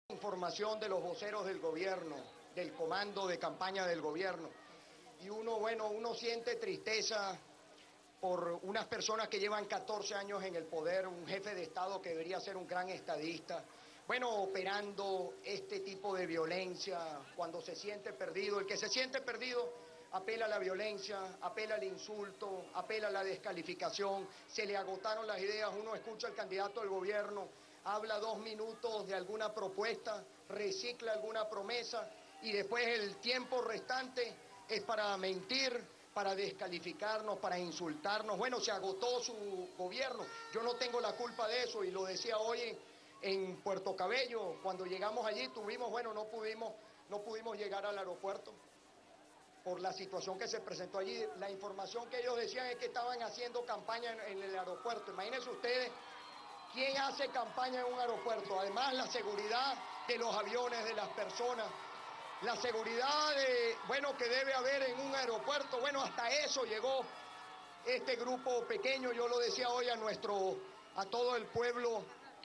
Información de los voceros del gobierno, del comando de campaña del gobierno. Y uno siente tristeza por unas personas que llevan 14 años en el poder, un jefe de Estado que debería ser un gran estadista, operando este tipo de violencia cuando se siente perdido. El que se siente perdido apela a la violencia, apela al insulto, apela a la descalificación, se le agotaron las ideas. Uno escucha al candidato del gobierno, habla 2 minutos de alguna propuesta, recicla alguna promesa y después el tiempo restante es para mentir, para descalificarnos, para insultarnos. Bueno, se agotó su gobierno. Yo no tengo la culpa de eso y lo decía hoy en Puerto Cabello. Cuando llegamos allí no pudimos llegar al aeropuerto por la situación que se presentó allí. La información que ellos decían es que estaban haciendo campaña en el aeropuerto. Imagínense ustedes quién hace campaña en un aeropuerto. Además, la seguridad de los aviones, de las personas, la seguridad que debe haber en un aeropuerto. Bueno, hasta eso llegó este grupo pequeño. Yo lo decía hoy a todo el pueblo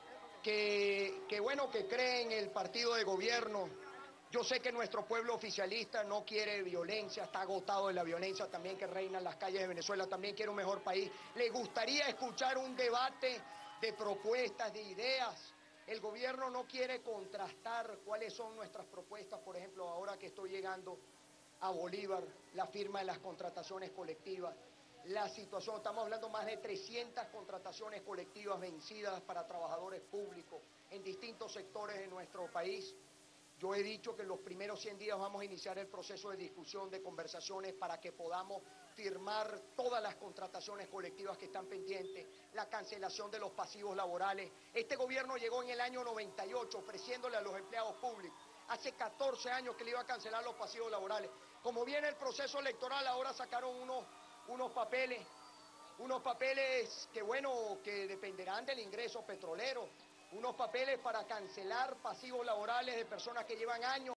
que cree en el partido de gobierno. Yo sé que nuestro pueblo oficialista no quiere violencia, está agotado de la violencia también que reina en las calles de Venezuela, también quiere un mejor país. Le gustaría escuchar un debate de propuestas, de ideas. El gobierno no quiere contrastar cuáles son nuestras propuestas. Por ejemplo, ahora que estoy llegando a Bolívar, la firma de las contrataciones colectivas, la situación, estamos hablando más de 300 contrataciones colectivas vencidas para trabajadores públicos en distintos sectores de nuestro país. Yo he dicho que en los primeros 100 días vamos a iniciar el proceso de discusión, de conversaciones para que podamos firmar todas las contrataciones colectivas que están pendientes, la cancelación de los pasivos laborales. Este gobierno llegó en el año 98 ofreciéndole a los empleados públicos. Hace 14 años que le iba a cancelar los pasivos laborales. Como viene el proceso electoral, ahora sacaron unos papeles que dependerán del ingreso petrolero, unos papeles para cancelar pasivos laborales de personas que llevan años